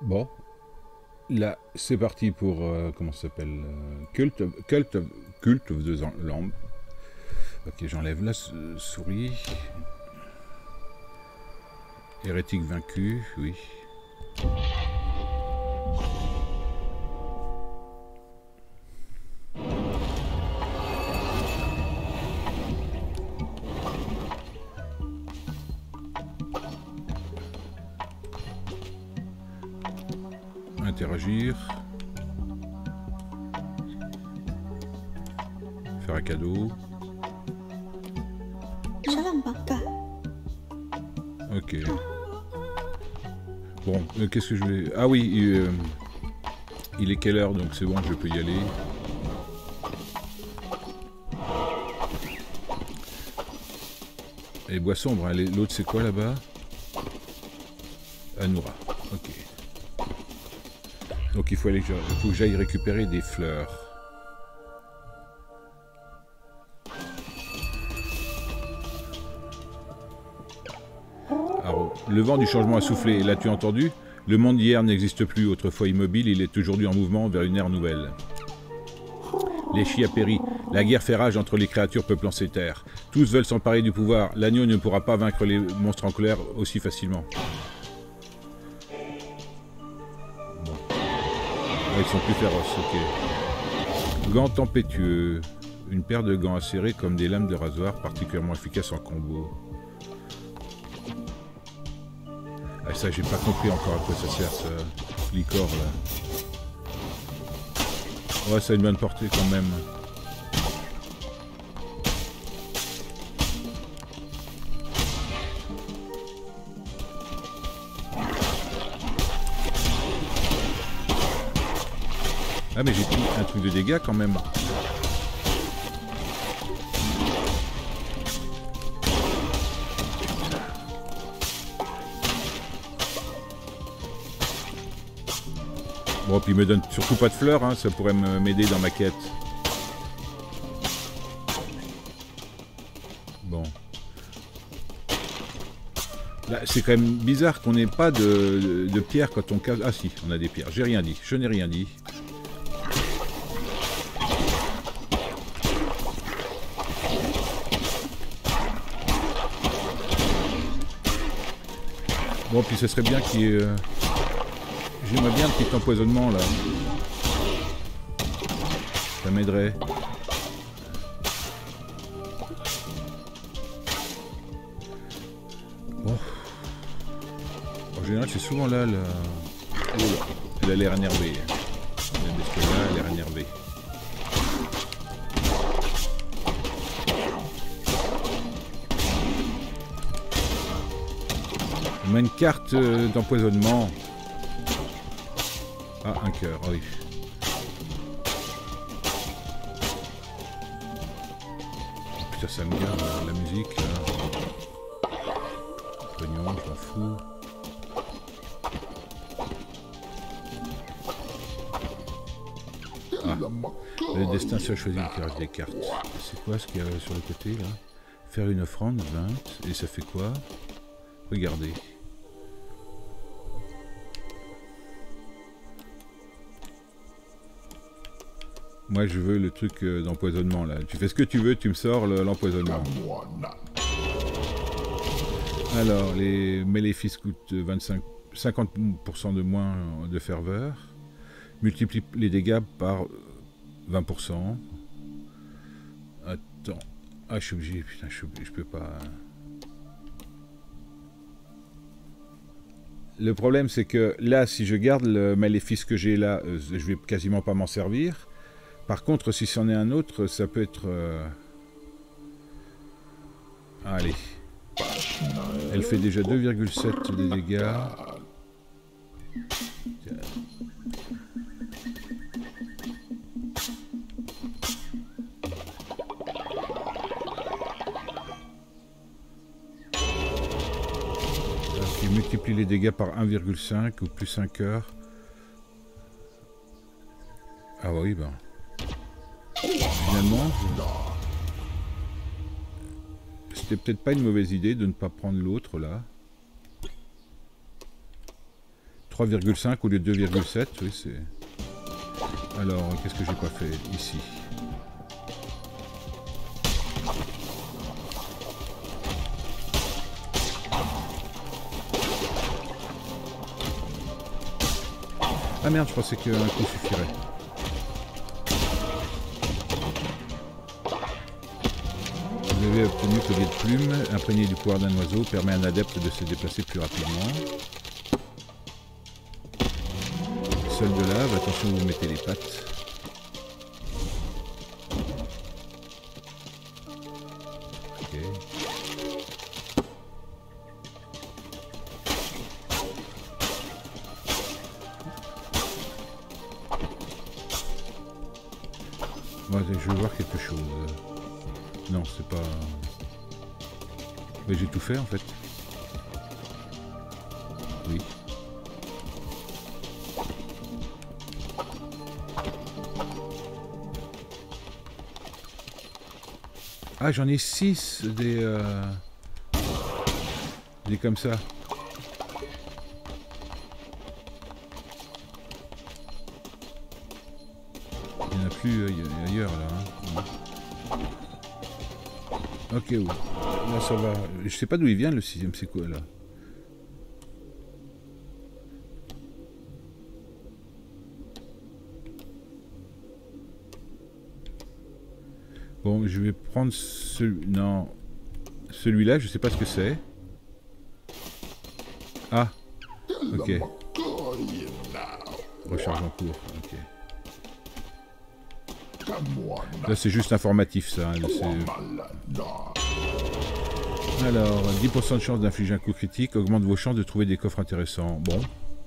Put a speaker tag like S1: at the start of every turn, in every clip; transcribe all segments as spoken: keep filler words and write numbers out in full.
S1: Bon, là, c'est parti pour, euh, comment ça s'appelle euh, Cult, of, Cult, of, Cult of the Lamb. Ok, j'enlève la souris. Hérétique vaincu, oui. Interagir. Faire un cadeau. Ok. Bon, euh, qu'est-ce que je vais... Ah oui, euh, il est quelle heure, donc c'est bon, je peux y aller. Et bois sombre, hein, l'autre c'est quoi là-bas? Anoura, ok. Donc il faut, aller, il faut que j'aille récupérer des fleurs. Alors, le vent du changement a soufflé, l'as-tu entendu? Le monde d'hier n'existe plus, autrefois immobile, il est aujourd'hui en mouvement vers une ère nouvelle. L'échi a péri, la guerre fait rage entre les créatures peuplant ces terres. Tous veulent s'emparer du pouvoir, l'agneau ne pourra pas vaincre les monstres en colère aussi facilement. Ils sont plus féroces, ok. Gants tempétueux. Une paire de gants acérés comme des lames de rasoir, particulièrement efficaces en combo. Ah ça, j'ai pas compris encore à quoi ça sert, ça. Licor, là. Ouais, ça a une bonne portée quand même. Ah mais j'ai pris un truc de dégâts quand même. Bon, puis il me donne surtout pas de fleurs, hein, ça pourrait m'aider dans ma quête. Bon. Là, c'est quand même bizarre qu'on n'ait pas de, de, de pierres quand on casse... Ah si, on a des pierres. J'ai rien dit, je n'ai rien dit. Bon, puis ce serait bien qu'il y ait... Euh... J'aimerais bien le petit empoisonnement, là. Ça m'aiderait. Bon. En général, c'est souvent là, là... Oh là. Elle a l'air énervée. La bestiole là, elle a l'air énervée. On a une carte euh, d'empoisonnement. Ah, un cœur, oui. Oh, putain, ça me garde la musique, là. Pognon, je m'en fous. Ah. Le destin seul choisit le tirage des cartes. C'est quoi ce qu'il y a sur le côté, là? Faire une offrande, vingt. Et ça fait quoi? Regardez. Moi je veux le truc euh, d'empoisonnement là. Tu fais ce que tu veux, tu me sors l'empoisonnement. Alors les maléfices coûtent vingt-cinq, cinquante pour cent de moins de ferveur. Multiplie les dégâts par vingt pour cent. Attends. Ah je suis obligé, putain je suis obligé, je peux pas. Le problème c'est que là si je garde le maléfice que j'ai là, euh, je vais quasiment pas m'en servir. Par contre, si c'en est un autre, ça peut être... Euh... Allez. Elle fait déjà deux virgule sept des dégâts. Ok, multiplie les dégâts par un virgule cinq ou plus cinq heures. Ah oui, ben... Finalement, c'était peut-être pas une mauvaise idée de ne pas prendre l'autre là. trois virgule cinq au lieu de deux virgule sept, oui c'est... Alors, qu'est-ce que j'ai pas fait ici? Ah merde, je pensais qu'un coup suffirait. Vous avez obtenu collier de plumes, imprégné du pouvoir d'un oiseau, permet à un adepte de se déplacer plus rapidement. Sol de lave, attention où vous mettez les pattes. Ok. Moi, je veux voir quelque chose. Non, c'est pas... Mais j'ai tout fait en fait. Oui. Ah, j'en ai six des... Euh... des comme ça. Il n'y en a plus euh, ailleurs là. Hein. Ok, oui. Là ça va. Je sais pas d'où il vient le sixième, c'est quoi là? Bon, je vais prendre celui... Non. Celui-là, je sais pas ce que c'est. Ah. Ok. Recharge en cours. Ok. Là, c'est juste informatif, ça. Hein. Alors, dix pour cent de chance d'infliger un coup critique. Augmente vos chances de trouver des coffres intéressants. Bon.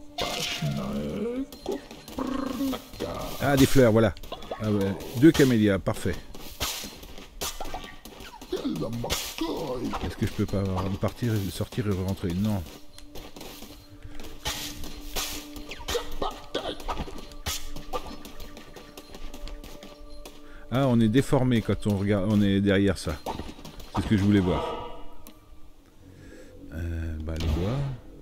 S1: Ah, des fleurs, voilà. Ah ouais. Deux camélias, parfait. Est-ce que je peux pas partir, sortir et rentrer? Non. Ah, on est déformé quand on regarde, on est derrière ça. C'est ce que je voulais voir. Euh, bah, les doigts.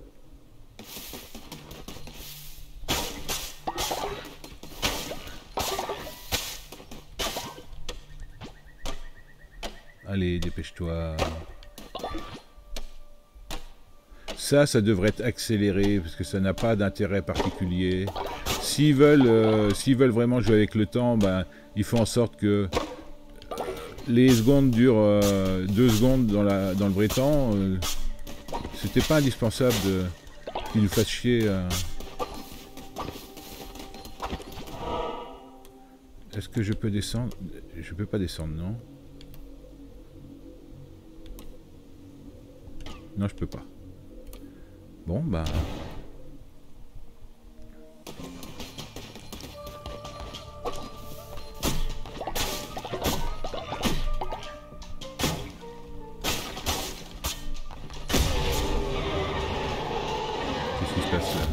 S1: Allez, dépêche-toi. Ça, ça devrait être accéléré parce que ça n'a pas d'intérêt particulier. S'ils veulent, euh, s'ils veulent vraiment jouer avec le temps, ben, il faut en sorte que les secondes durent euh, deux secondes dans, la, dans le vrai temps. Euh, C'était pas indispensable de qu'ils nous fassent chier. Euh... Est-ce que je peux descendre? Je peux pas descendre, non? Non, je peux pas. Bon, bah... Qu'est-ce qui se passe là?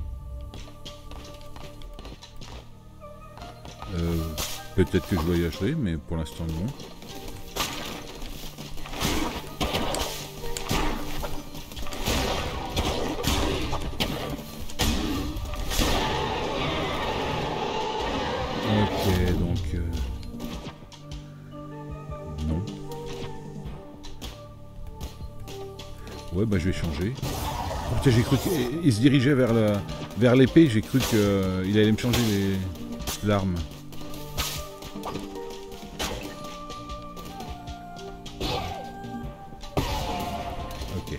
S1: Euh... Peut-être que je voyagerai, mais pour l'instant non. Ok, donc... Euh... Non. Ouais, bah je vais changer. Oh, putain, j'ai cru qu'il se dirigeait vers la, vers l'épée, j'ai cru qu'il euh, allait me changer les l'arme. Ok.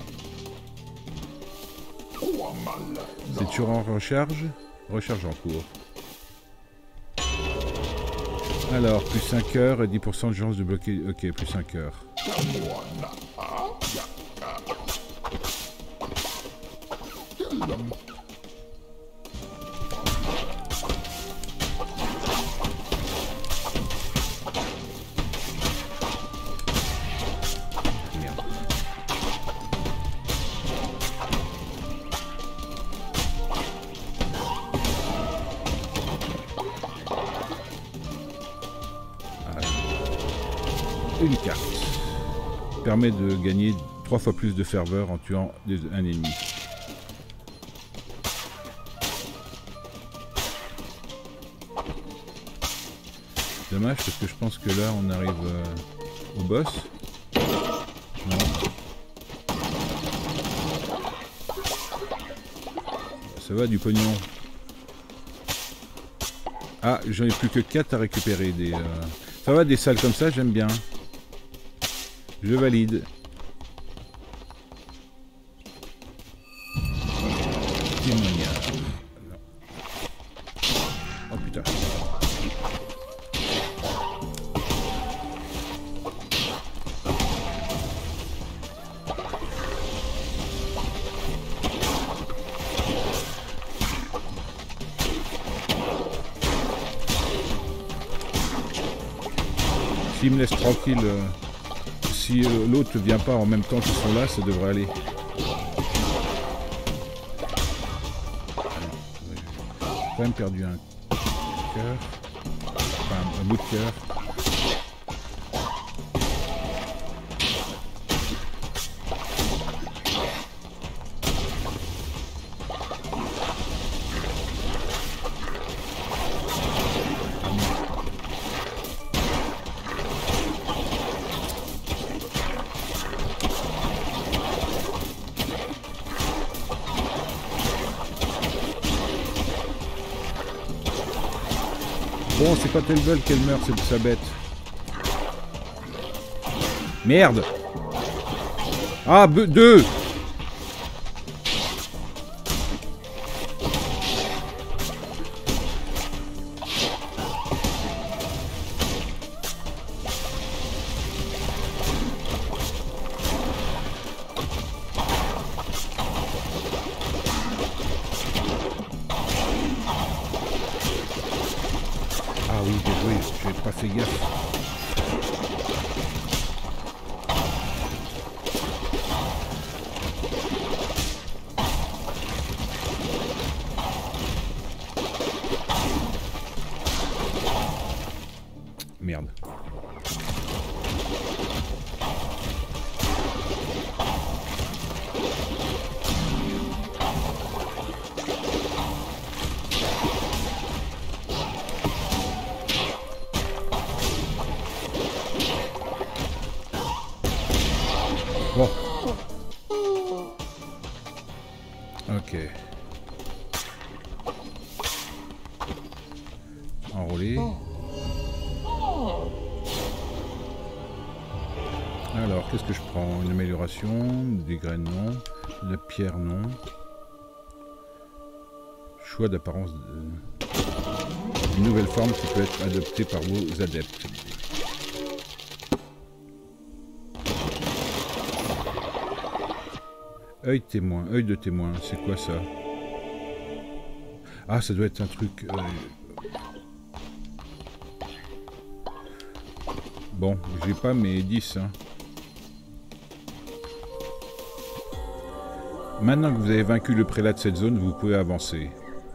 S1: C'est toujours en recharge? Recharge en cours. Alors, plus cinq heures et dix pour cent de chance de bloquer... Ok, plus cinq heures. Merde. Une carte permet de gagner trois fois plus de ferveur en tuant des, un ennemi. Dommage parce que je pense que là on arrive euh, au boss. Non. Ça va du pognon. Ah, j'en ai plus que quatre à récupérer. Des, euh... Ça va, des salles comme ça, j'aime bien. Je valide. Témoignage. Oh putain. S'il me laisse tranquille, euh, si euh, l'autre ne vient pas en même temps qu'ils sont là, ça devrait aller. J'ai quand même perdu un cœur, enfin un bout de cœur. Bon, c'est quand elles veulent qu'elle meurt, c'est sa bête. Merde! Ah, deux! Ah oui, bien joué, j'ai pas fait gaffe. Merde. Bon. Ok. Enrôler. Alors, qu'est-ce que je prends? Une amélioration, des graines non, la pierre non. Choix d'apparence de... Une nouvelle forme qui peut être adoptée par vos adeptes. Œil témoin, œil de témoin, c'est quoi ça? Ah, ça doit être un truc... Euh... Bon, j'ai pas mes dix. Hein. Maintenant que vous avez vaincu le prélat de cette zone, vous pouvez avancer.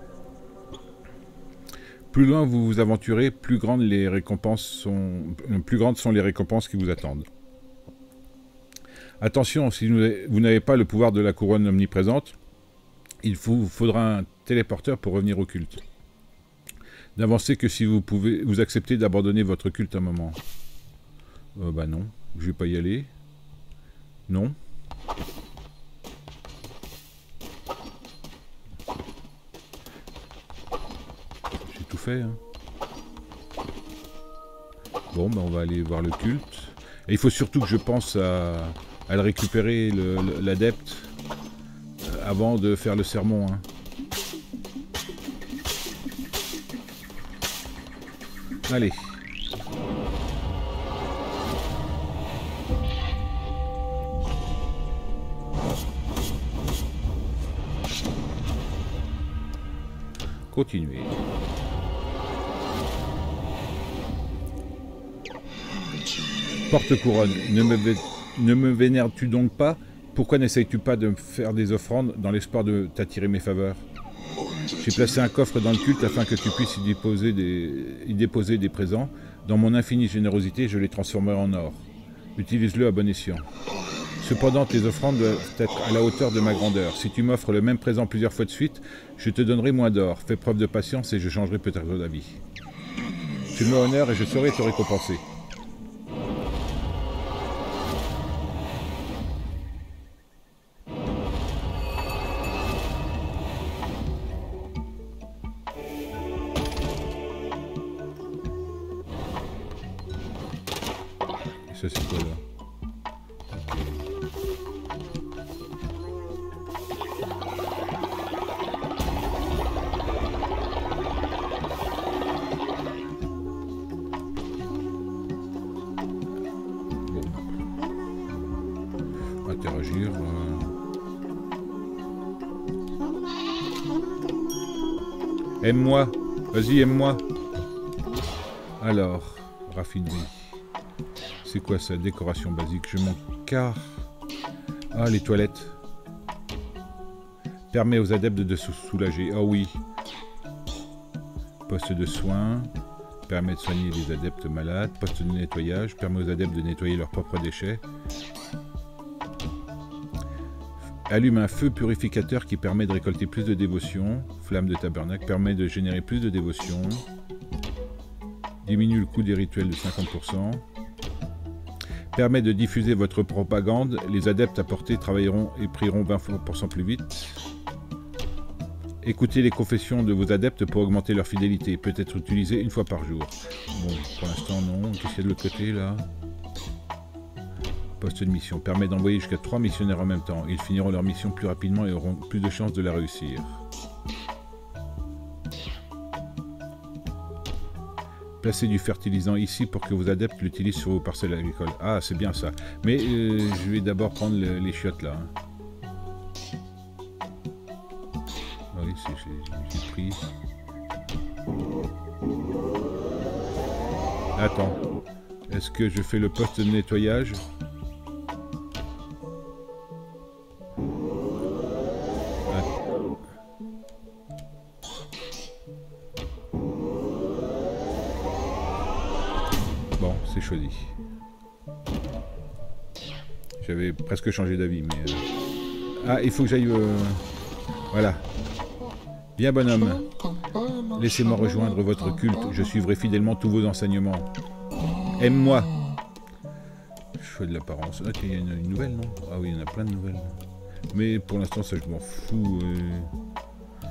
S1: Plus loin vous vous aventurez, plus grandes, les récompenses sont... plus grandes sont les récompenses qui vous attendent. Attention, si vous n'avez pas le pouvoir de la couronne omniprésente, il vous faudra un téléporteur pour revenir au culte. N'avancez que si vous pouvez vous acceptez d'abandonner votre culte un moment. Euh, bah non, je vais pas y aller. Non. J'ai tout fait. Hein. Bon, bah on va aller voir le culte. Et il faut surtout que je pense à... à le récupérer, l'adepte, euh, avant de faire le sermon. Hein. Allez. Continuez. Porte-couronne, ne me... Ne me vénères-tu donc pas? Pourquoi n'essayes-tu pas de me faire des offrandes dans l'espoir de t'attirer mes faveurs? J'ai placé un coffre dans le culte afin que tu puisses y déposer des, y déposer des présents. Dans mon infinie générosité, je les transformerai en or. Utilise-le à bon escient. Cependant, tes offrandes doivent être à la hauteur de ma grandeur. Si tu m'offres le même présent plusieurs fois de suite, je te donnerai moins d'or. Fais preuve de patience et je changerai peut-être d'avis. Fais-moi honneur et je saurai te récompenser. Et ça c'est quoi là? Interagir. Euh... Aime-moi. Vas-y, aime-moi. Alors, raffinerie. C'est quoi ça? Décoration basique. Je m'en carre. Ah, les toilettes. Permet aux adeptes de se soulager. Ah oui. Poste de soins. Permet de soigner les adeptes malades. Poste de nettoyage. Permet aux adeptes de nettoyer leurs propres déchets. Allume un feu purificateur qui permet de récolter plus de dévotion. Flamme de tabernacle permet de générer plus de dévotion. Diminue le coût des rituels de cinquante pour cent. Permet de diffuser votre propagande. Les adeptes apportés travailleront et prieront vingt pour cent plus vite. Écoutez les confessions de vos adeptes pour augmenter leur fidélité. Peut être utilisé une fois par jour. Bon, pour l'instant non. Qu'est-ce qu'il y a de l'autre côté là? Poste de mission. Permet d'envoyer jusqu'à trois missionnaires en même temps. Ils finiront leur mission plus rapidement et auront plus de chances de la réussir. Placez du fertilisant ici pour que vos adeptes l'utilisent sur vos parcelles agricoles. Ah, c'est bien ça. Mais euh, je vais d'abord prendre le, les chiottes là. Hein. Ah oui, j'ai pris. Attends. Est-ce que je fais le poste de nettoyage ? Bon, c'est choisi. J'avais presque changé d'avis, mais... Euh... Ah, il faut que j'aille... Euh... Voilà. Bien, bonhomme. Laissez-moi rejoindre votre culte. Je suivrai fidèlement tous vos enseignements. Aime-moi. Choix de l'apparence. Ah, il y a une, une nouvelle, non? Ah oui, il y en a plein de nouvelles. Mais pour l'instant, ça, je m'en fous. Euh...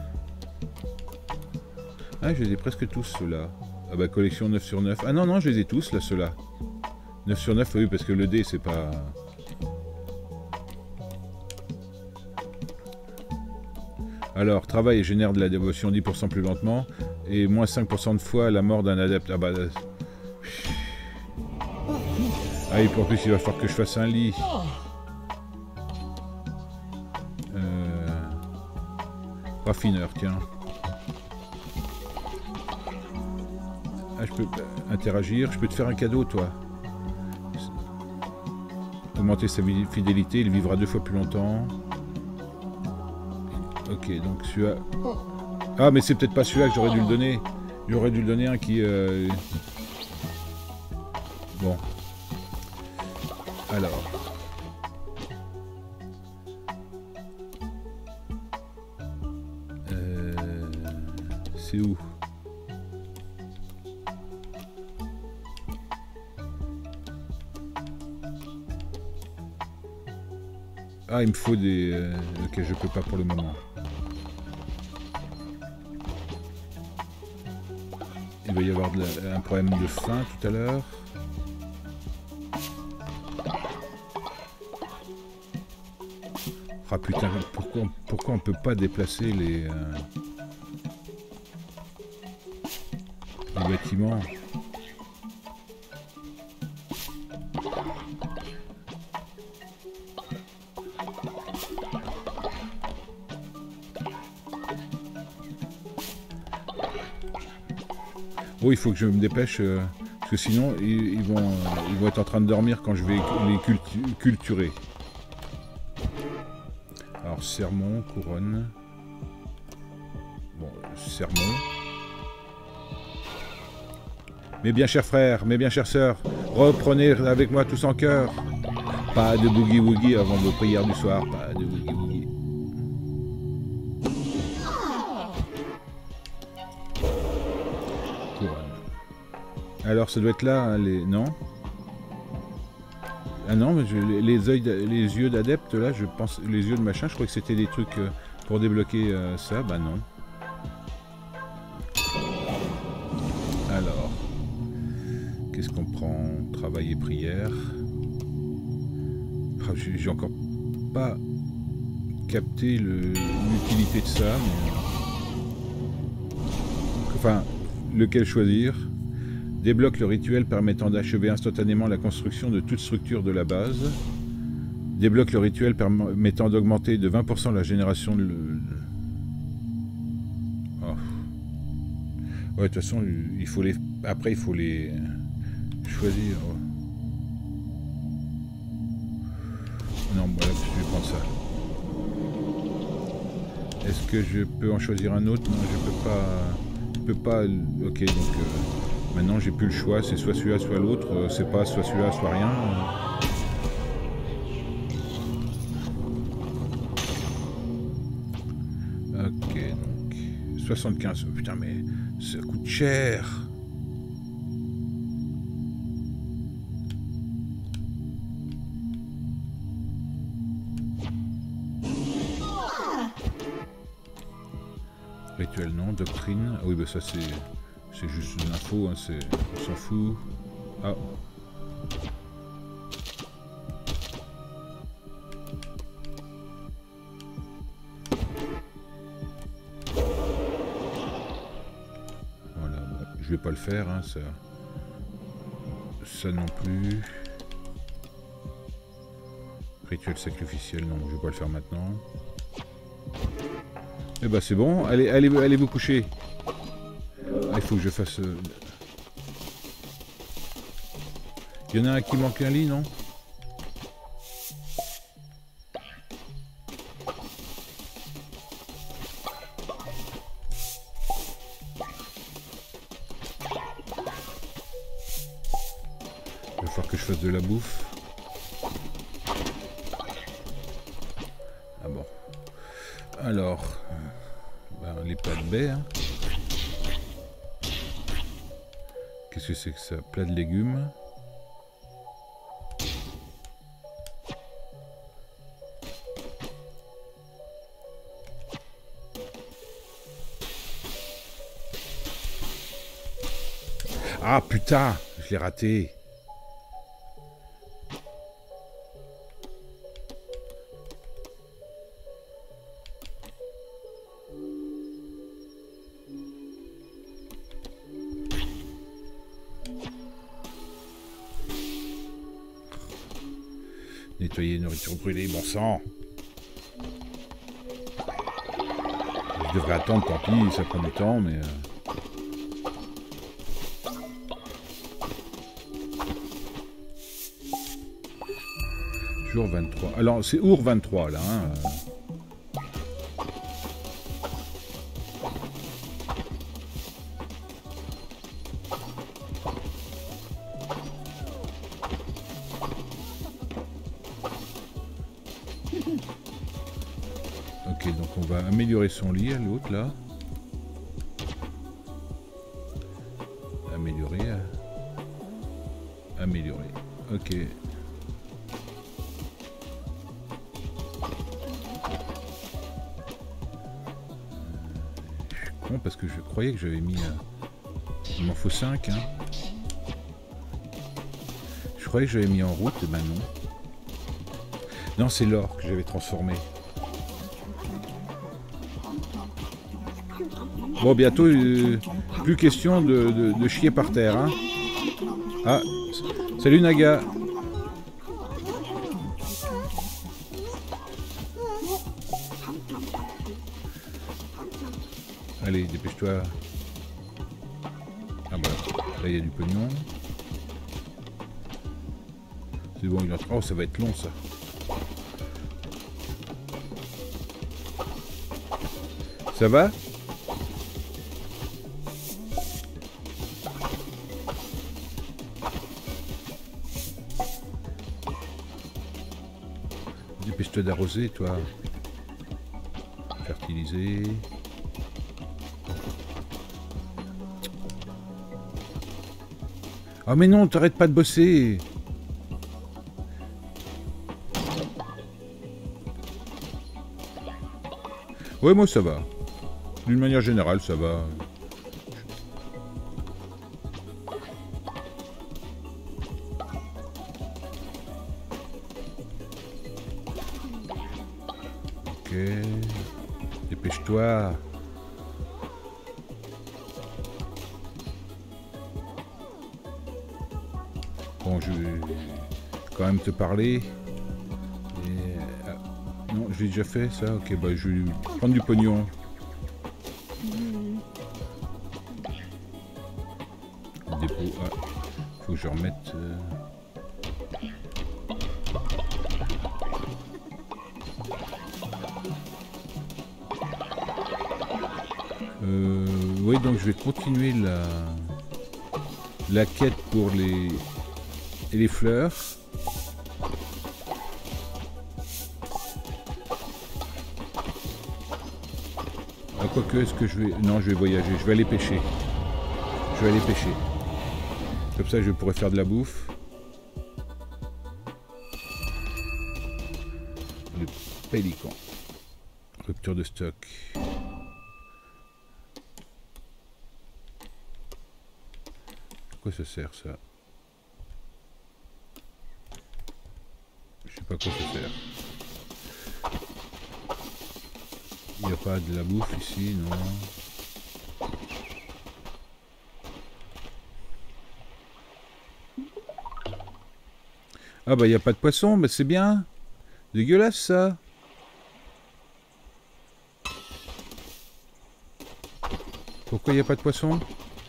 S1: Ah, je les ai presque tous, ceux-là. Ah bah collection neuf sur neuf. Ah non, non, je les ai tous là, ceux-là. neuf sur neuf, oui, parce que le dé, c'est pas... Alors, travail et génère de la dévotion dix pour cent plus lentement. Et moins cinq pour cent de fois la mort d'un adepte. Ah bah... Ah et puis en plus, il va falloir que je fasse un lit. Euh... Raffineur, tiens. Ah, je peux interagir. Je peux te faire un cadeau, toi. Augmenter sa fidélité, il vivra deux fois plus longtemps. Ok, donc celui-là... Ah, mais c'est peut-être pas celui-là que j'aurais dû le donner. J'aurais dû le donner un qui... Euh... Bon. Alors... Euh... C'est où ? Ah, il me faut des... Euh... Ok, je peux pas pour le moment. Il va y avoir de la... un problème de faim tout à l'heure. Ah putain, pourquoi, pourquoi on peut pas déplacer les... Euh... les bâtiments ? Oh, il faut que je me dépêche, euh, parce que sinon, ils, ils, vont, euh, ils vont être en train de dormir quand je vais les cultu culturer. Alors, sermon, couronne. Bon, sermon. Mes bien chers frères, mes bien chères sœurs, reprenez avec moi tous en cœur. Pas de boogie-woogie avant vos prières du soir, pas de boogie-woogie. Alors ça doit être là, hein, les... Non. Ah non, mais je... les, les, yeux les yeux d'adepte, là, je pense... Les yeux de machin, je crois que c'était des trucs euh, pour débloquer euh, ça. Bah non. Alors... Qu'est-ce qu'on prend? Travail et prière. Ah, j'ai encore pas capté l'utilité de ça. Mais... Enfin, lequel choisir? Débloque le rituel permettant d'achever instantanément la construction de toute structure de la base. Débloque le rituel permettant d'augmenter de vingt pour cent la génération de... Oh. Ouais, de toute façon, il faut les... Après, il faut les choisir. Non, voilà, je vais prendre ça. Est-ce que je peux en choisir un autre? Non, je peux pas... Je peux pas... Ok, donc... Euh... Maintenant, j'ai plus le choix, c'est soit celui-là, soit l'autre. Euh, c'est pas soit celui-là, soit rien. Euh... Ok, donc... soixante-quinze. Oh, putain, mais ça coûte cher. Rituel, non. Doctrine. Ah oui, bah ça, c'est... C'est juste une info, hein, c'est... On s'en fout. Ah. Voilà, bon, je vais pas le faire, hein, ça... Ça non plus. Rituel sacrificiel, non, je vais pas le faire maintenant. Eh ben c'est bon, allez, allez, allez vous coucher. Ah, il faut que je fasse... Euh... Il y en a un qui manque un lit, non? Il va falloir que je fasse de la bouffe. Ah bon. Alors... Ben, les plats de baie, hein. Qu'est-ce que c'est que ça? Plat de légumes. Ah putain, je l'ai raté. Nettoyer nourriture brûlée, bon sang. Je devrais attendre, tant pis, ça prend du temps, mais... Euh... Jour vingt-trois. Alors, c'est Our vingt-trois, là. Hein. Ok, donc on va améliorer son lit à l'autre, là. Améliorer. Améliorer. Ok. Bon, parce que je croyais que j'avais mis... Euh... Il m'en faut cinq, hein. Je croyais que j'avais mis en route, et ben non. Non, c'est l'or que j'avais transformé. Bon, bientôt, euh, plus question de, de, de chier par terre, hein. Ah, salut Naga. Allez, dépêche-toi. Ah bah, là il y a du pognon. C'est bon, il entre. Oh, ça va être long ça. Ça va? Dépêche-toi d'arroser, toi. Fertiliser. Oh mais non, t'arrêtes pas de bosser. Ouais, moi ça va. D'une manière générale, ça va. Ok. Dépêche-toi. Bon, je vais quand même te parler. Et... Ah, non, je l'ai déjà fait ça. Ok, bah je vais prendre du pognon. Dépôt. Ah, faut que je remette. Euh... Euh, oui, donc je vais continuer la la quête pour les et les fleurs. Ah, quoique, est-ce que je vais... Non, je vais voyager. Je vais aller pêcher. Je vais aller pêcher. Comme ça, je pourrais faire de la bouffe. Le pélican. Rupture de stock. À quoi ça sert, ça? Je sais pas à quoi ça sert. Il n'y a pas de la bouffe ici, non. Ah bah il n'y a pas de poisson, mais c'est bien. Dégueulasse ça. Pourquoi il n'y a pas de poisson?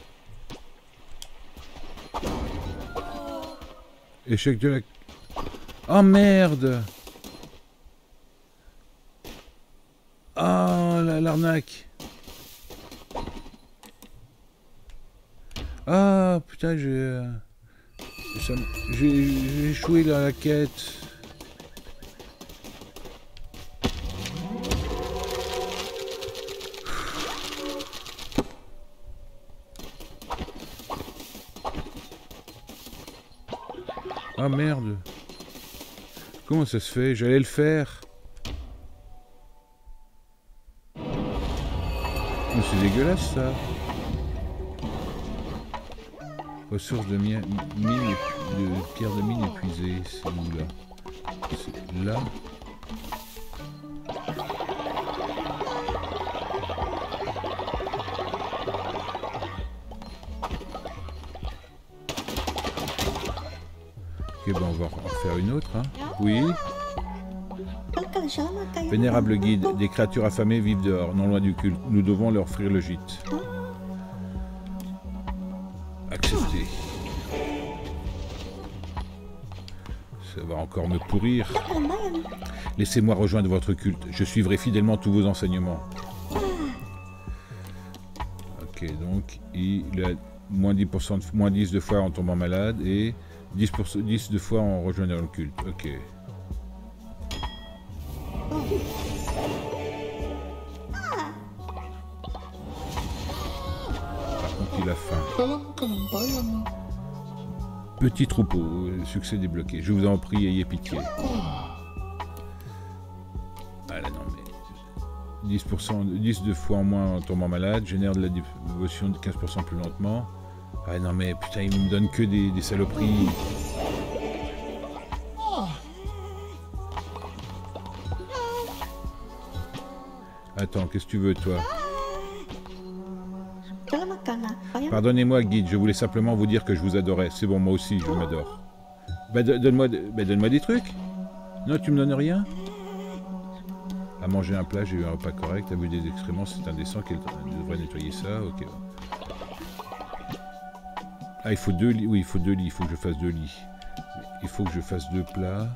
S1: Échec de la... Oh merde! Ah, oh, l'arnaque! Ah, putain, j'ai... J'ai échoué dans la quête. Ah merde! Comment ça se fait? J'allais le faire. Oh, c'est dégueulasse ça. Ressources de mine, mine de pierre de mine épuisée. C'est où là? C'est là. Ok, ben on va en faire une autre. Hein. Oui. Vénérable guide, des créatures affamées vivent dehors, non loin du culte. Nous devons leur offrir le gîte. Accepté. Ça va encore me pourrir. Laissez-moi rejoindre votre culte. Je suivrai fidèlement tous vos enseignements. Ok, donc il a moins dix pour cent de, moins dix de fois en tombant malade et dix, pour cent, dix de fois en rejoignant le culte. Ok. Il a faim. Petit troupeau, succès débloqué. Je vous en prie, ayez pitié. Ah là non mais... dix pour cent, dix de fois en moins en tombant malade, génère de la dévotion de quinze pour cent plus lentement. Ah non mais putain, il me donne que des, des saloperies. Attends, qu'est-ce que tu veux toi? Pardonnez-moi, guide, je voulais simplement vous dire que je vous adorais. C'est bon, moi aussi, je m'adore. Bah, donne-moi bah, donne-moi des trucs. Non, tu me donnes rien? À manger un plat, j'ai eu un repas correct. À bu des excréments, c'est indécent. Qu'elle devrait nettoyer ça. Ok. Ah, il faut deux lits. Oui, il faut deux lits. Il faut que je fasse deux lits. Il faut que je fasse deux plats.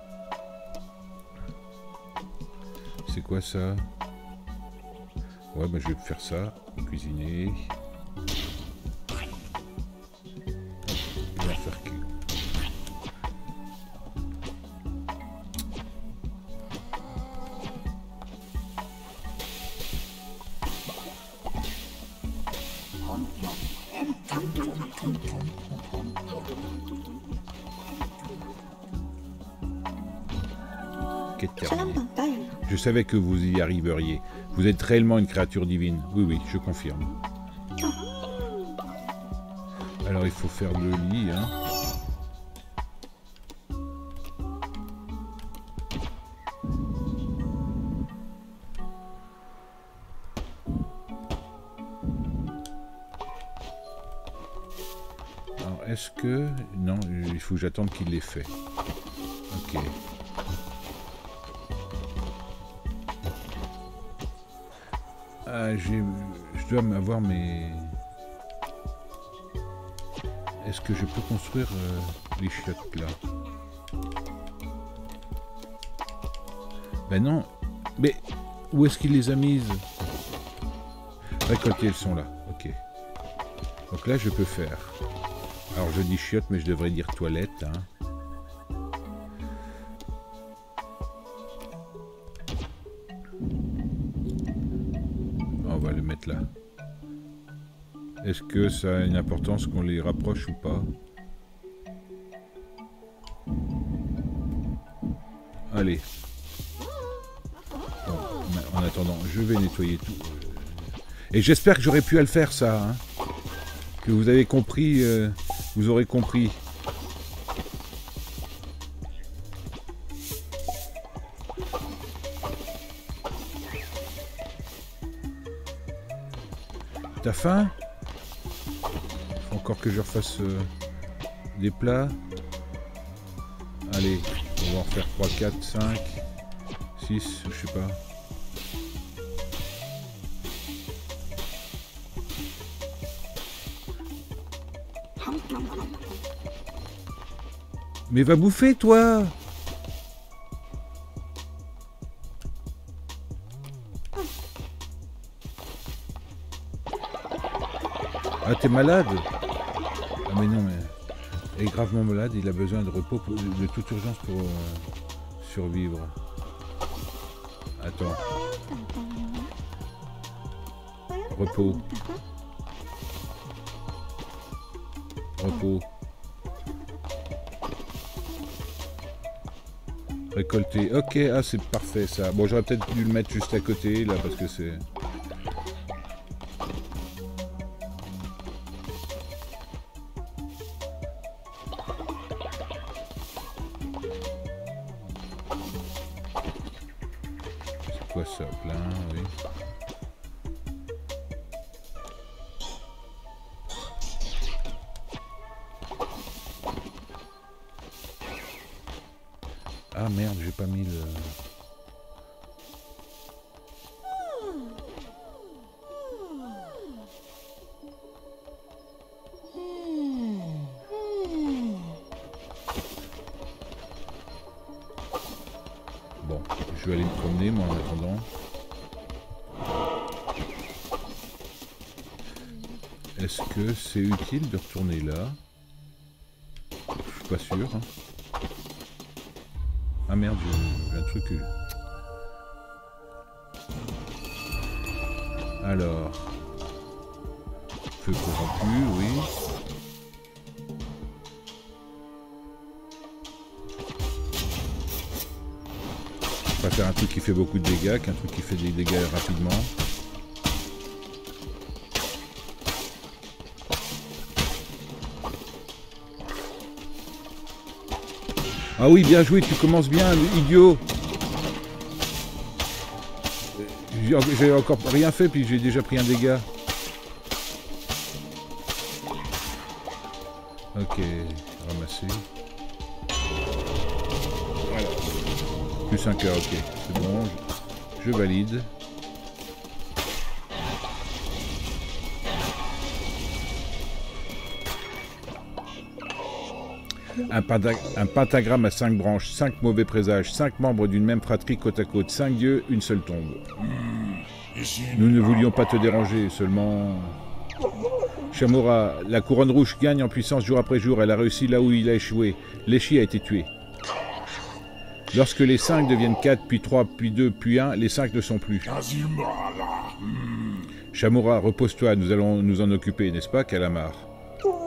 S1: C'est quoi ça? Ouais, bah, je vais faire ça. Cuisiner. Quête terminée. Je savais que vous y arriveriez. Vous êtes réellement une créature divine. Oui, oui, je confirme. Alors il faut faire le lit, hein. Alors est-ce que... Non, il faut que j'attende qu'il l'ait fait. Ok. Ah, j'ai... Je dois avoir mes... Est-ce que je peux construire euh, les chiottes là? Ben non. Mais où est-ce qu'il les a mises? Récolter, elles sont là. Ok. Donc là, je peux faire. Alors, je dis chiottes, mais je devrais dire toilette. Hein. On va le mettre là. Est-ce que ça a une importance qu'on les rapproche ou pas? Allez. Bon, en attendant, je vais nettoyer tout. Et j'espère que j'aurais pu à le faire, ça. Hein. Que vous avez compris, euh, vous aurez compris. T'as faim? Faut encore que je refasse euh, des plats. Allez, on va en faire trois, quatre, cinq, six, je sais pas. Mais va bouffer, toi! Ah, t'es malade? Ah, mais non, mais... Il est gravement malade, il a besoin de repos pour, de toute urgence pour euh, survivre. Attends. Repos. Repos. Récolter. Ok, ah c'est parfait ça. Bon, j'aurais peut-être dû le mettre juste à côté là parce que c'est... C'est quoi ça? Plein, oui. Ah merde, j'ai pas mis le... Bon, je vais aller me promener moi en attendant. Est-ce que c'est utile de retourner là? Je suis pas sûr. Hein. Ah merde, j'ai un truc. Alors. Feu corrompu, oui. Je préfère un truc qui fait beaucoup de dégâts qu'un truc qui fait des dégâts rapidement. Ah oui, bien joué, tu commences bien, idiot. J'ai encore rien fait, puis j'ai déjà pris un dégât. Ok, ramasser. Voilà. Plus cinq heures, ok. C'est bon, je, je valide. Un, un pentagramme à cinq branches, cinq mauvais présages, cinq membres d'une même fratrie côte à côte, cinq dieux, une seule tombe. Nous ne voulions pas te déranger, seulement... Shamura, la couronne rouge gagne en puissance jour après jour, elle a réussi là où il a échoué. Leshy a été tué. Lorsque les cinq deviennent quatre, puis trois, puis deux, puis un, les cinq ne sont plus. Shamura, repose-toi, nous allons nous en occuper, n'est-ce pas, Kalamar?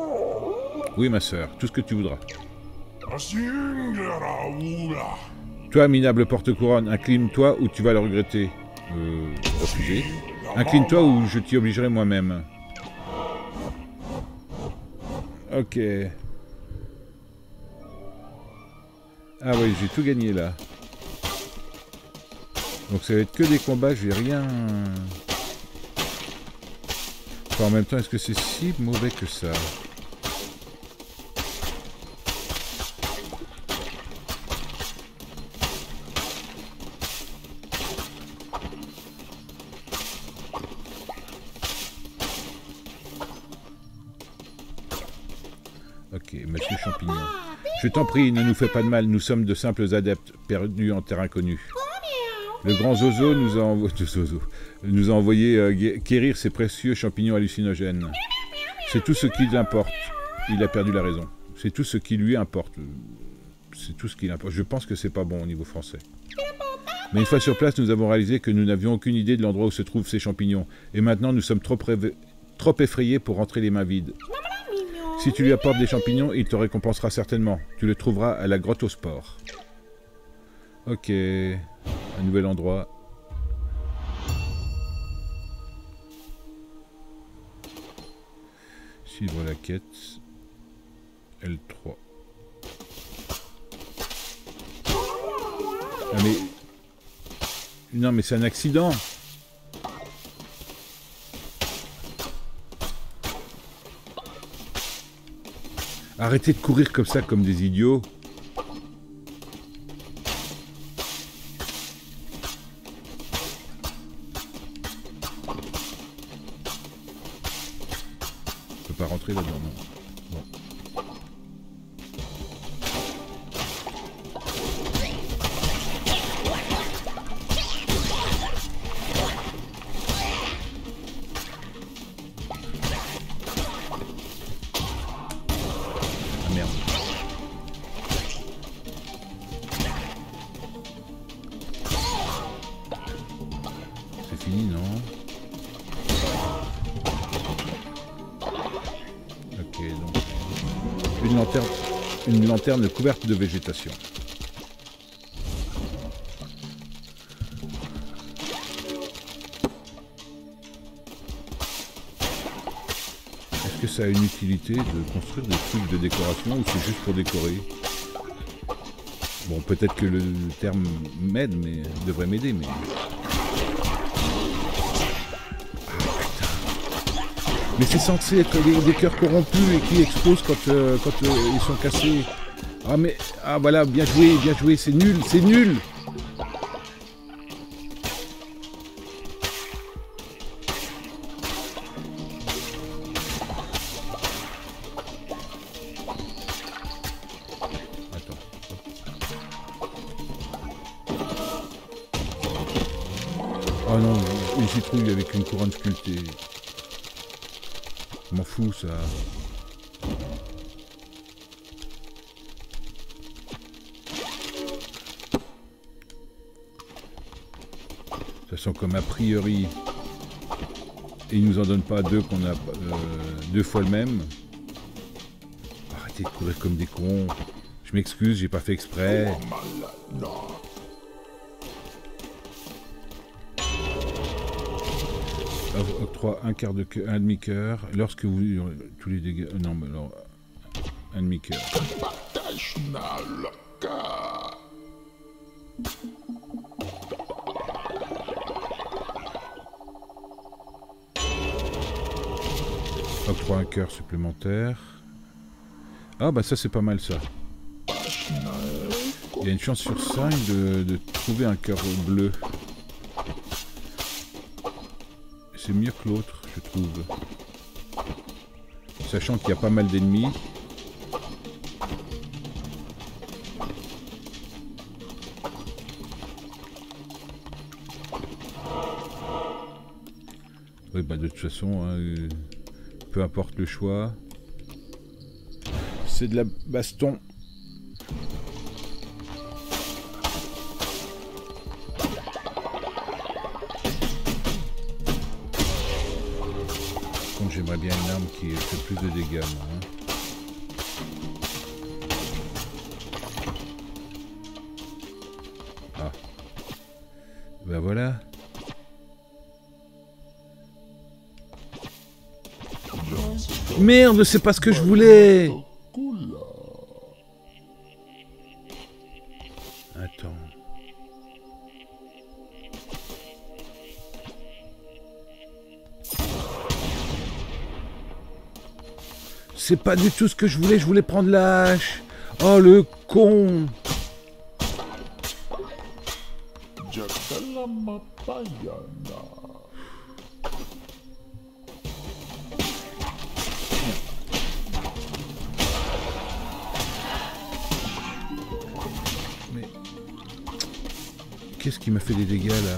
S1: Oui, ma sœur, tout ce que tu voudras. Toi, minable porte-couronne, incline-toi ou tu vas le regretter. Euh, refusé. Incline-toi ou je t'y obligerai moi-même. Ok. Ah oui, j'ai tout gagné là. Donc ça va être que des combats, je vais rien... Enfin, en même temps, est-ce que c'est si mauvais que ça? Ok, monsieur Champignon. Je t'en prie, ne nous fais pas de mal, nous sommes de simples adeptes, perdus en terre inconnue. Le grand Zozo nous a, envo... Zozo. nous a envoyé euh, quérir ces précieux champignons hallucinogènes. C'est tout ce qui l'importe. Il a perdu la raison. C'est tout ce qui lui importe. C'est tout ce qui l'importe. Je pense que c'est pas bon au niveau français. Mais une fois sur place, nous avons réalisé que nous n'avions aucune idée de l'endroit où se trouvent ces champignons. Et maintenant, nous sommes trop, prév... trop effrayés pour rentrer les mains vides. Si tu lui apportes des champignons, il te récompensera certainement. Tu le trouveras à la grotte au sport. Ok. Un nouvel endroit. Suivre la quête. L trois. Ah mais... Non mais c'est un accident. Arrêtez de courir comme ça, comme des idiots. Je peux pas rentrer là-dedans, non. Bon. Ah merde. C'est fini, non? Ok, donc une lanterne, une lanterne couverte de végétation. Est-ce que ça a une utilité de construire des trucs de décoration ou c'est juste pour décorer? Bon, peut-être que le terme m'aide, mais devrait m'aider, mais... Mais c'est censé être des, des cœurs corrompus et qui explosent quand, euh, quand euh, ils sont cassés. Ah mais... Ah voilà, bien joué, bien joué, c'est nul, c'est nul. Attends. Oh non, une citrouille avec une couronne sculptée. Je m'en fous, ça. Ça sent comme a priori. Et ils nous en donnent pas deux qu'on a euh, deux fois le même. Arrêtez de courir comme des cons. Je m'excuse, j'ai pas fait exprès. Octroie un quart de cœur, un demi-cœur, lorsque vous... tous les dégâts... Non, mais alors... Un demi-cœur. Octroie un cœur supplémentaire. Ah bah ça c'est pas mal ça. Il y a une chance sur cinq de, de trouver un cœur bleu. C'est mieux que l'autre, je trouve. Sachant qu'il y a pas mal d'ennemis. Oui, bah de toute façon, hein, euh, peu importe le choix. C'est de la baston. J'aimerais bien une arme qui fait plus de dégâts, moi, hein. voilà. Merde, c'est pas ce que je voulais. Attends. C'est pas du tout ce que je voulais, je voulais prendre la hache. Oh le con. Mais qu'est-ce qui m'a fait des dégâts là?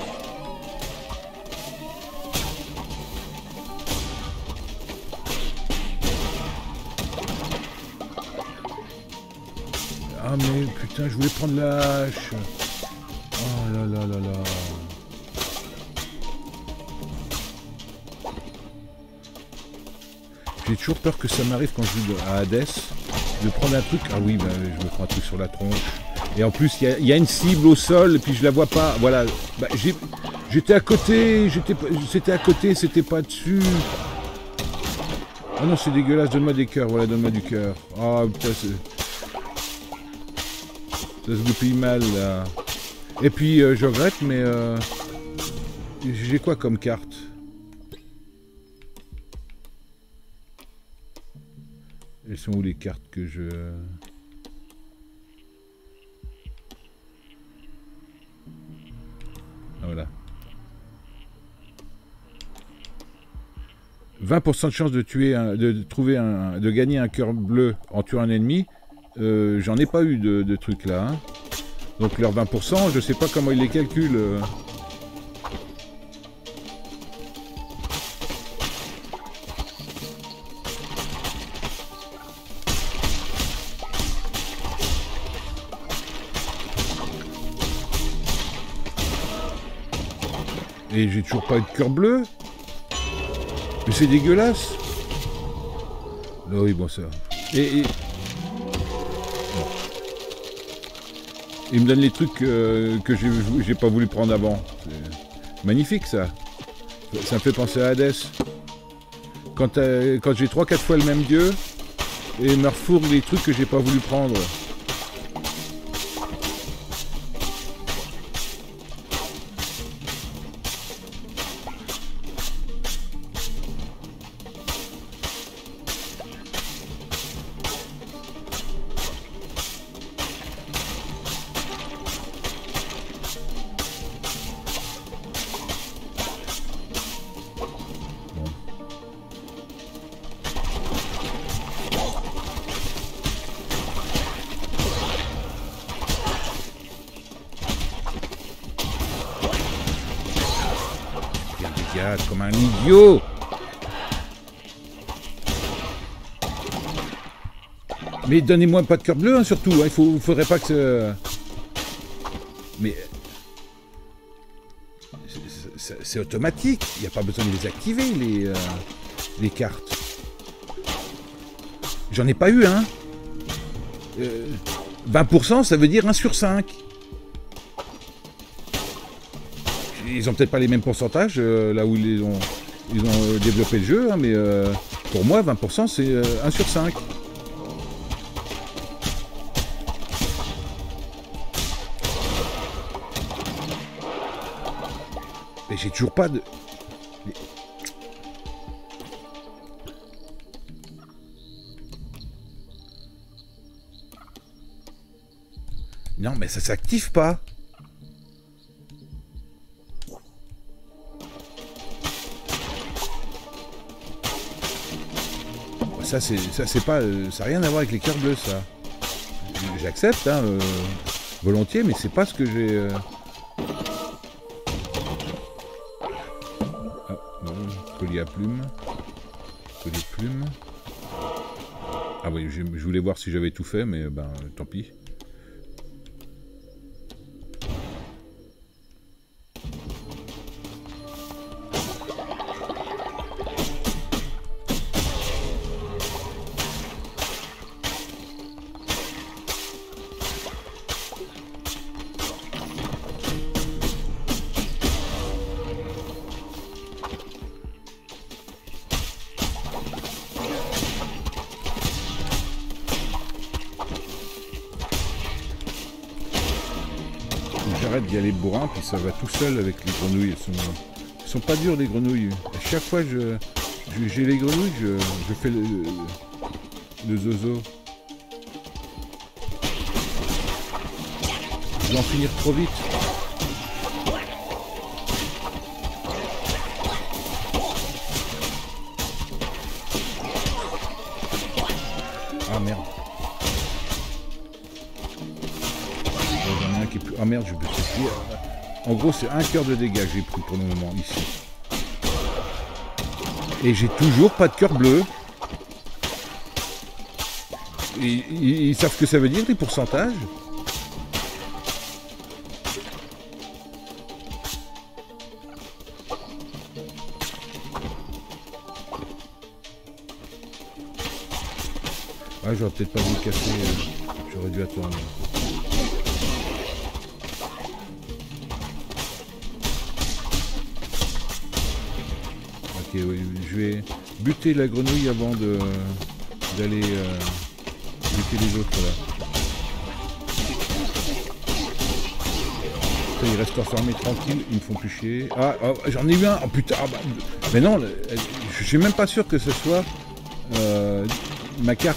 S1: Ah mais putain, je voulais prendre la hache. Oh là là là là. J'ai toujours peur que ça m'arrive quand je joue à Hades, de prendre un truc. Ah oui, bah, je me prends un truc sur la tronche. Et en plus, il y, y a une cible au sol, et puis je la vois pas. Voilà. Bah, j'étais à côté, c'était à côté, c'était pas dessus. Ah non, c'est dégueulasse, donne-moi des cœurs, voilà, donne-moi du cœur. Ah oh, putain, c'est... Ça se goupille mal là. Et puis euh, je regrette, mais euh, j'ai quoi comme carte? Elles sont où les cartes que je... Ah, voilà. vingt pour cent de chance de tuer, un, de trouver un, de gagner un cœur bleu en tuant un ennemi. Euh, J'en ai pas eu de, de trucs là. Hein. Donc leurs vingt pour cent, je sais pas comment ils les calculent. Euh. Et j'ai toujours pas eu de cœur bleu. Mais c'est dégueulasse. Ah oui, bon ça. Et... et... Il me donne les trucs euh, que j'ai pas voulu prendre avant. C'est magnifique ça. Ça me fait penser à Hades. Quand, euh, quand j'ai trois quatre fois le même dieu, et il me refourgue les trucs que j'ai pas voulu prendre. Comme un idiot. Mais donnez-moi pas de cœur bleu, hein, surtout. Il hein, ne faudrait pas que ça... Mais... C'est automatique. Il n'y a pas besoin de les activer, les, euh, les cartes. J'en ai pas eu, hein. Euh, vingt pour cent, ça veut dire un sur cinq. Ils ont peut-être pas les mêmes pourcentages euh, là où ils ont, ils ont euh, développé le jeu, hein, mais euh, pour moi, vingt pour cent, c'est euh, un sur cinq. Mais j'ai toujours pas de... Mais... Non, mais ça s'active pas. Ça c'est ça c'est pas euh, ça n'a rien à voir avec les cœurs bleus ça. J'accepte hein, euh, volontiers mais c'est pas ce que j'ai. Euh... Ah non, collier à plumes. Collier de plumes. Ah oui, je, je voulais voir si j'avais tout fait mais ben tant pis. j'arrête d'y aller bourrin, puis ça va tout seul avec les grenouilles. Elles sont, elles sont pas dures les grenouilles. À chaque fois que je, j'ai les grenouilles, je, je fais le, le, le zozo. Je vais en finir trop vite. Ah merde. J'en ai un qui est plus... Ah merde, je peux dire. En gros, c'est un cœur de dégâts que j'ai pris pour le moment ici. Et j'ai toujours pas de cœur bleu. Et, ils, ils savent ce que ça veut dire, les pourcentages? Ah, j'aurais peut-être pas dû casser, euh, j'aurais dû attendre. Ok, oui, je vais buter la grenouille avant de d'aller euh, buter les autres là. Ça, ils restent enfermés tranquilles, ils me font plus chier. Ah, oh, j'en ai eu un, oh putain, ah, bah, mais non, je suis même pas sûr que ce soit euh, ma carte.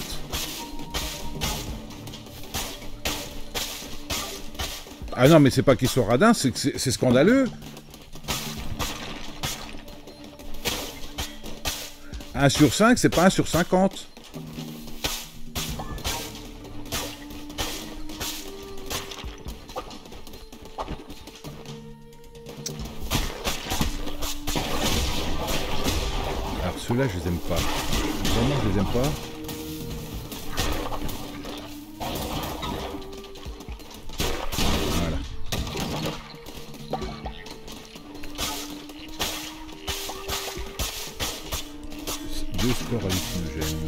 S1: Ah non, mais c'est pas qu'ils sont radins, c'est que c'est scandaleux. un sur cinq, c'est pas un sur cinquante. Alors ceux-là, je les aime pas. Vraiment, je les aime pas. Deux scores hallucinogènes.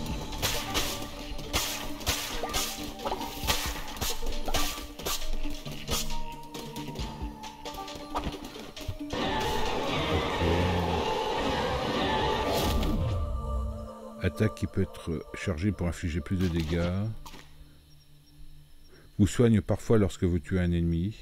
S1: Okay. Attaque qui peut être chargée pour infliger plus de dégâts. Vous soigne parfois lorsque vous tuez un ennemi.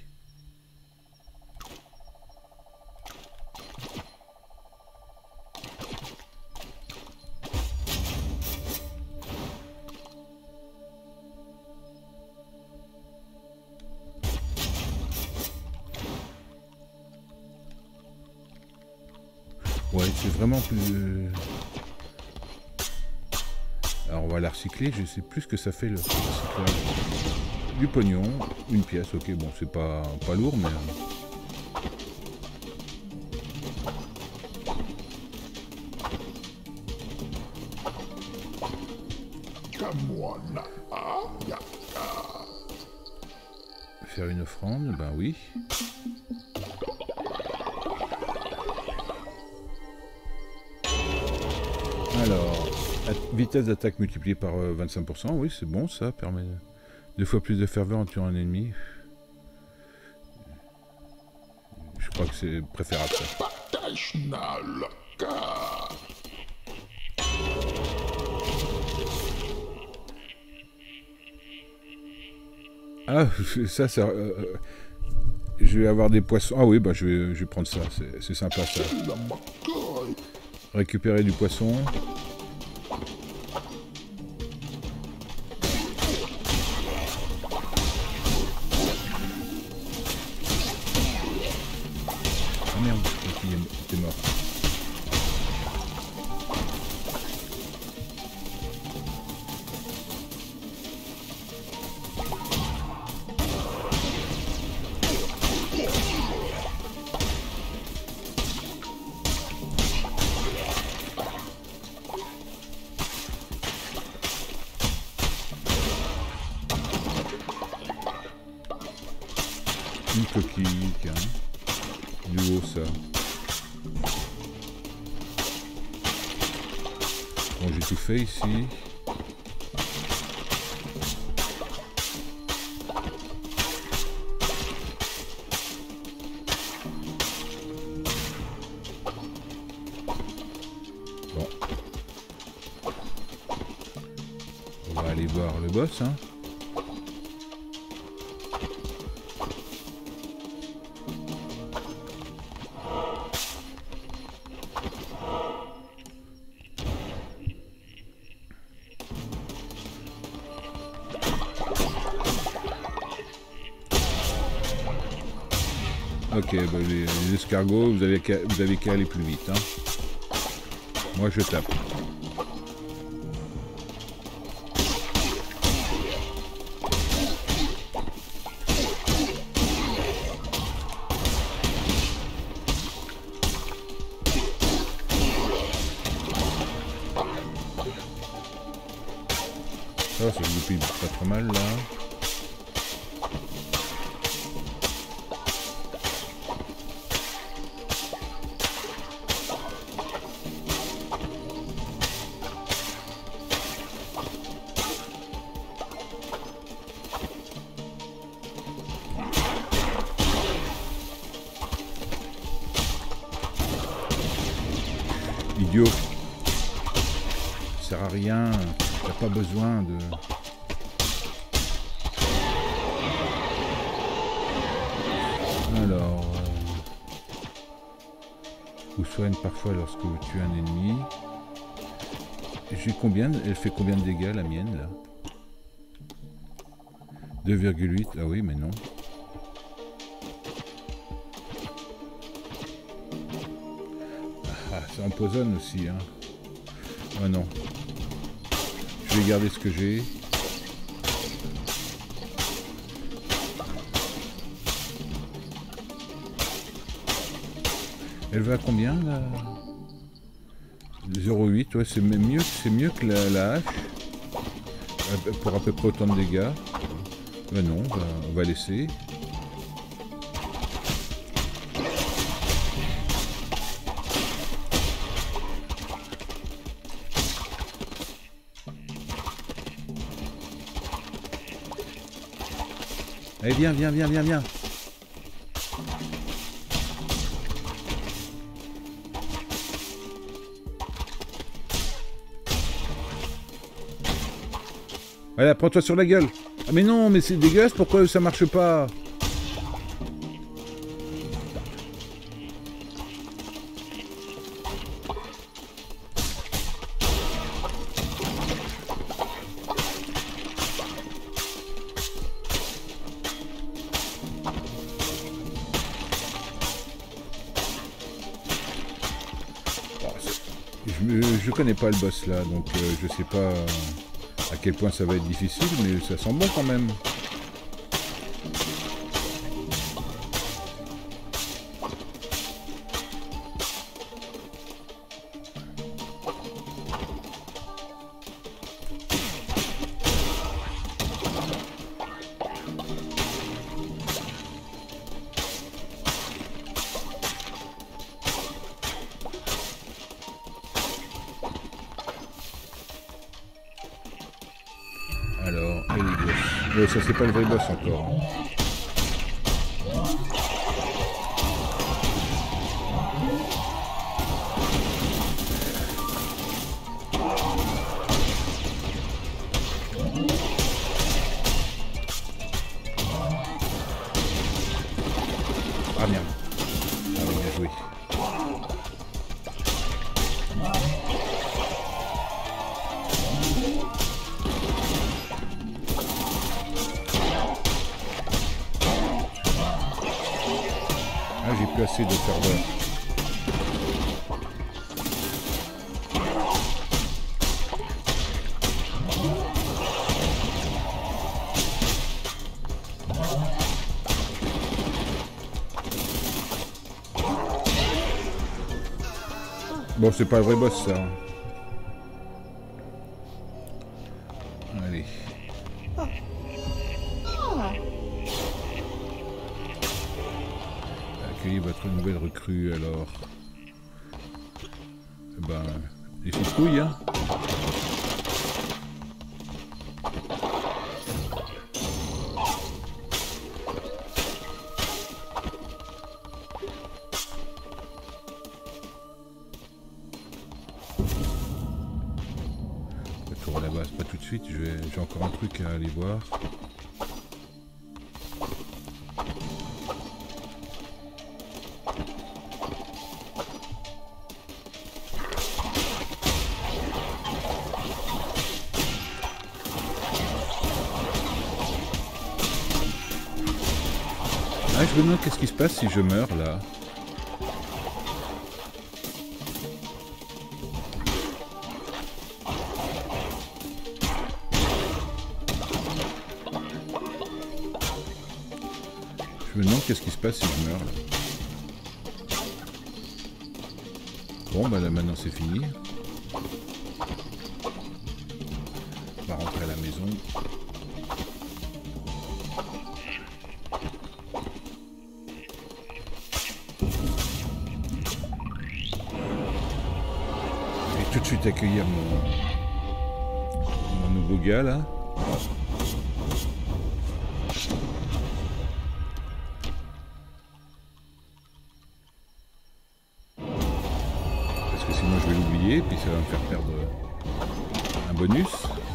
S1: Ouais, c'est vraiment plus... Alors on va la recycler, je sais plus ce que ça fait le recyclage. Du pognon, une pièce, ok, bon c'est pas, pas lourd mais... Faire une offrande, ben oui. Alors, vitesse d'attaque multipliée par euh, vingt-cinq pour cent, oui c'est bon, ça permet deux fois plus de ferveur en tuant un ennemi. Je crois que c'est préférable ça. Ah, ça, ça euh, je vais avoir des poissons. Ah oui, bah je vais, je vais prendre ça, c'est sympa ça. Récupérer du poisson. Ah merde, il était mort. Une coquille, tiens. Du haut, ça. Bon, j'ai tout fait ici. Bon. On va aller voir le boss, hein. Ok, bah les, les escargots, vous avez qu'à vous avez qu'à aller plus vite. Hein. Moi, je tape. Ça, ça se goupille pas trop mal là. Idiot. Ça sert à rien. T'as pas besoin de... Alors... Euh... Vous soigne parfois lorsque vous tuez un ennemi. J'ai combien... Elle fait combien de dégâts la mienne là? deux virgule huit. Ah oui mais non. Ah ça empoisonne aussi hein. Ah non. Je vais garder ce que j'ai. Elle va à combien là? zéro virgule huit, ouais, c'est mieux, c'est mieux que la, la hache. Pour à peu près autant de dégâts. Ben non, on va, on va laisser. Allez, viens, viens, viens, viens, viens. Voilà, prends-toi sur la gueule. Ah mais non, mais c'est dégueulasse, pourquoi ça marche pas? Je, je connais pas le boss là, donc euh, je sais pas à quel point ça va être difficile, mais ça sent bon quand même. Alors, et les boss. Ouais, ça c'est pas le vrai boss encore. Hein. Ah merde. Ah oui, bien joué. Ah, j'ai plus assez de serveurs. Bon, c'est pas le vrai boss, ça. Allez. Accueillez votre nouvelle recrue, alors. Ben, les citrouilles, hein. Tour à la base, pas tout de suite, j'ai encore un truc à aller voir. Ah, je me demande qu'est-ce qui se passe si je meurs là. Je me demande qu'est-ce qui se passe si je meurs là. Bon bah là maintenant c'est fini. On va rentrer à la maison. Je vais tout de suite accueillir mon, mon nouveau gars là. Puis ça va me faire perdre un bonus.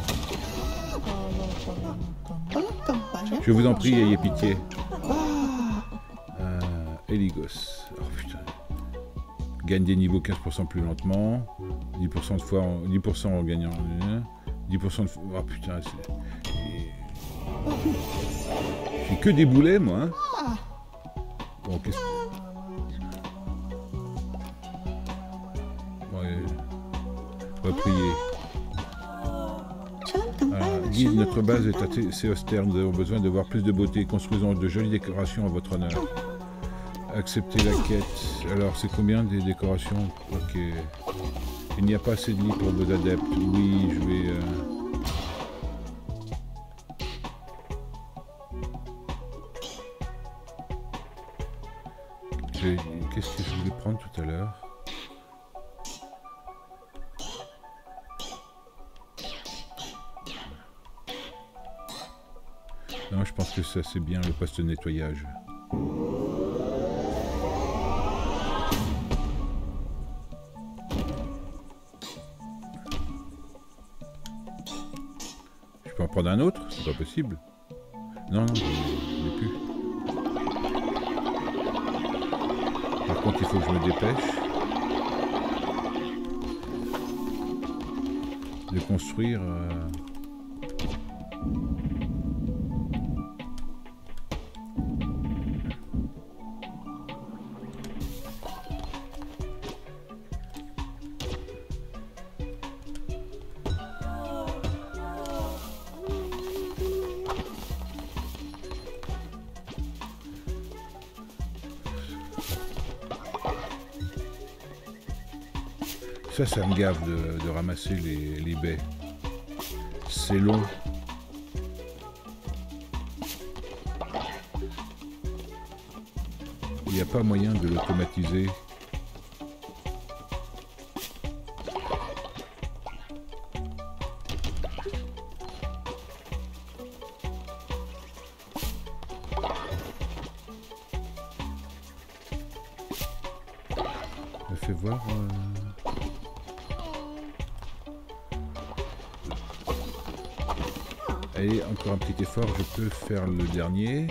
S1: Je vous en prie, ayez pitié. Euh, Eligos. Oh putain. Gagne des niveaux quinze pour cent plus lentement. dix pour cent de fois en, dix pour cent en gagnant. dix pour cent de fois. Oh putain, c'est. J'ai que des boulets moi. Hein. Bon, qu'est-ce que. On va prier. Alors, guide, notre base est assez austère. Nous avons besoin de voir plus de beauté. Construisons de jolies décorations à votre honneur. Acceptez la quête. Alors, c'est combien des décorations? Ok. Il n'y a pas assez de lits pour vos adeptes. Oui, je vais... Euh... Qu'est-ce que je voulais prendre tout à l'heure? Non, je pense que ça c'est bien le poste de nettoyage. Je peux en prendre un autre? C'est pas possible. Non, non, je n'ai plus. Par contre, il faut que je me dépêche de construire... Euh... Ça, ça me gave de, de ramasser les, les baies. C'est long. Il n'y a pas moyen de l'automatiser. Me fait voir... Euh... Allez, encore un petit effort, je peux faire le dernier.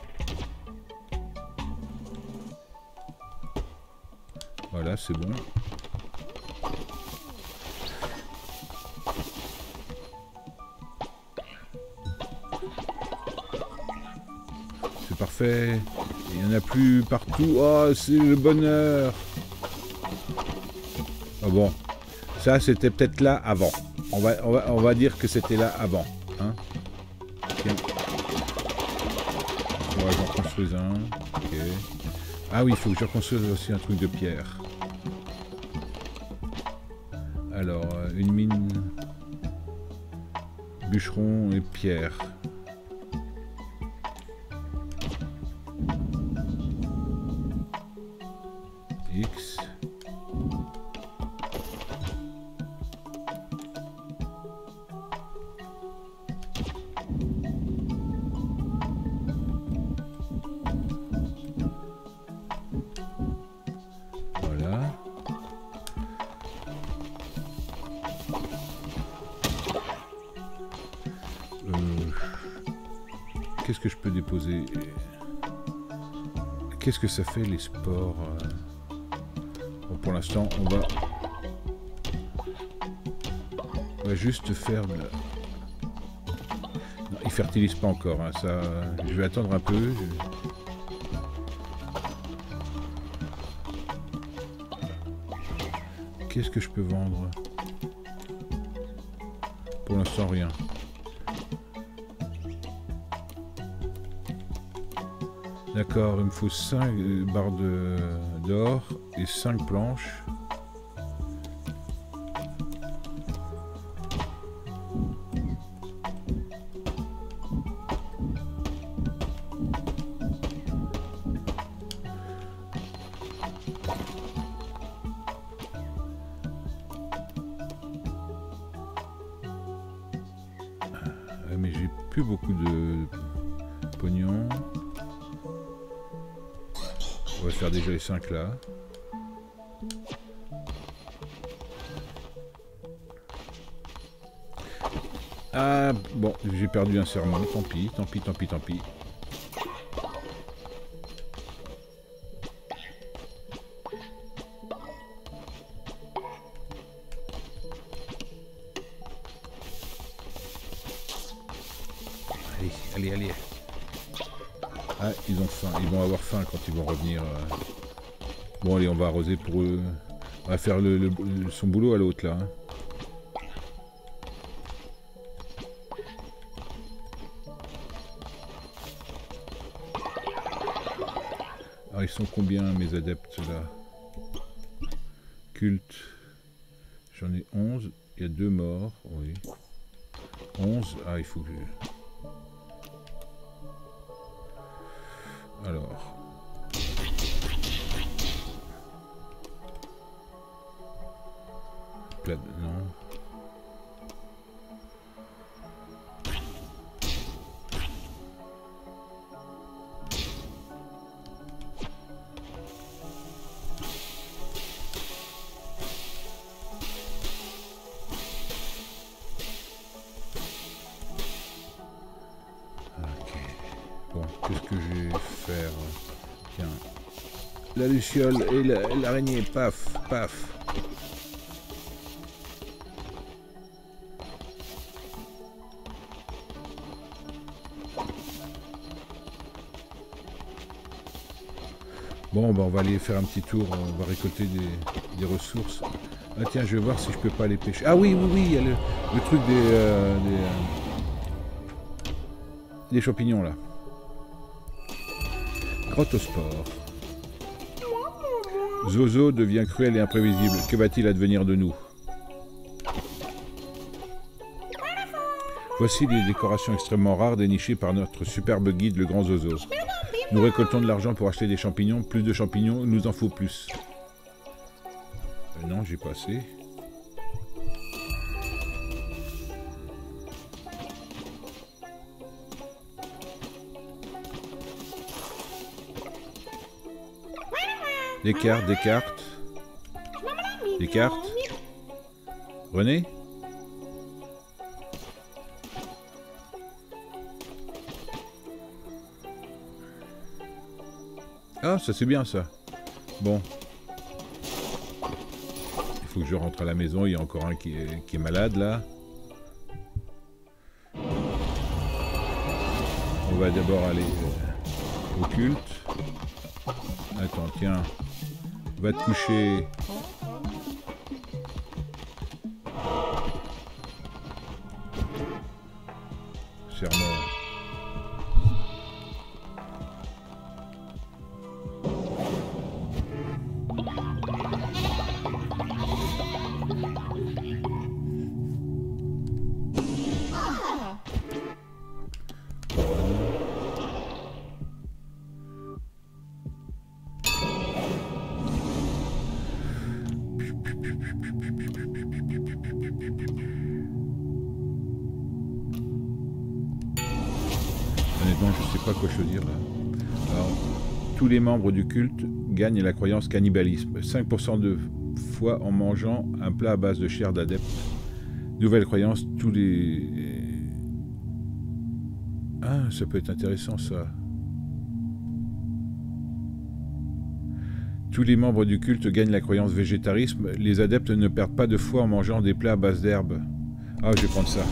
S1: Voilà, c'est bon. C'est parfait. Il n'y en a plus partout. Oh, c'est le bonheur. Ah bon. Ça, c'était peut-être là avant. On va, on va, on va dire que c'était là avant. Hein? Okay. Ouais, j'en construis un. Ok. Ah oui, il faut que je reconstruise aussi un truc de pierre. Alors, une mine... Bûcheron et pierre. X. Qu'est-ce que je peux déposer? Qu'est-ce que ça fait les spores? Bon, pour l'instant, on va... on va juste faire de... Non, ils fertilisent pas encore. Hein, ça... Je vais attendre un peu. Je... Qu'est-ce que je peux vendre? Pour l'instant, rien. D'accord, il me faut cinq barres d'or et cinq planches. Mais j'ai plus beaucoup de pognon. On va faire déjà les cinq là. Ah bon, j'ai perdu un serment, tant pis, tant pis, tant pis, tant pis. Allez, allez, allez. Ah, ils ont faim, ils vont avoir faim quand ils vont revenir. Bon, allez, on va arroser pour eux. On va faire le, le, son boulot à l'autre là. Hein. Alors, ils sont combien mes adeptes là? Culte. J'en ai onze. Il y a deux morts, oui. onze. Ah, il faut que... Alors. Plat, non. Qu'est-ce que je vais faire? Tiens. La luciole et l'araignée, la, paf, paf. Bon, bah on va aller faire un petit tour, on va récolter des, des ressources. Ah tiens, je vais voir si je peux pas les pêcher. Ah oui, oui, oui, il y a le, le truc des, euh, des, euh, des champignons là. Grotte au sport. Zozo devient cruel et imprévisible. Que va-t-il advenir de nous? Voici les décorations extrêmement rares dénichées par notre superbe guide, le grand Zozo. Nous récoltons de l'argent pour acheter des champignons. Plus de champignons, il nous en faut plus. Euh, non, j'ai pas assez. Des cartes, des cartes. Des cartes. René? Ah, ça c'est bien ça. Bon. Il faut que je rentre à la maison, il y a encore un qui est, qui est malade là. On va d'abord aller euh, au culte. Attends, tiens. Va te coucher. Serment. Honnêtement, je sais pas quoi choisir là. Alors, tous les membres du culte gagnent la croyance cannibalisme. cinq pour cent de fois en mangeant un plat à base de chair d'adepte. Nouvelle croyance, tous les... Ah, ça peut être intéressant ça. Tous les membres du culte gagnent la croyance végétarisme. Les adeptes ne perdent pas de foi en mangeant des plats à base d'herbes. Ah, je vais prendre ça.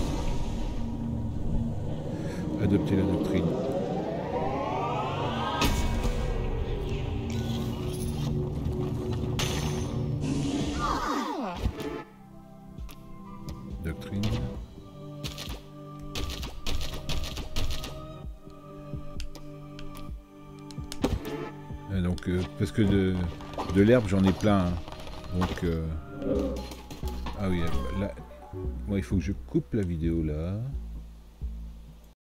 S1: Adopter la doctrine. doctrine. Et donc, euh, parce que de, de l'herbe, j'en ai plein. Hein. Donc, euh... ah oui, là, moi, il faut que je coupe la vidéo là.